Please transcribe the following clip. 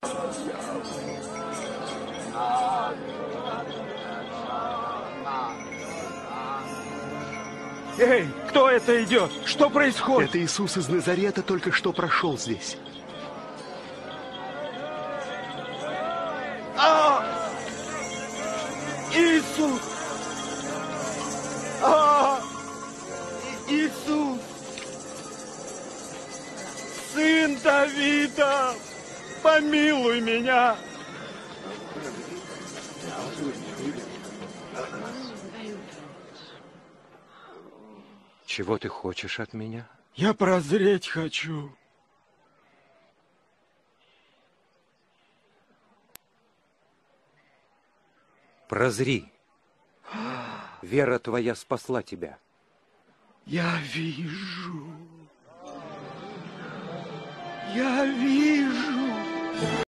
Эй, кто это идет? Что происходит? Это Иисус из Назарета только что прошел здесь. Иисус! Иисус! Сын Давида! Помилуй меня! Чего ты хочешь от меня? Я прозреть хочу. Прозри. Вера твоя спасла тебя. Я вижу. Я вижу.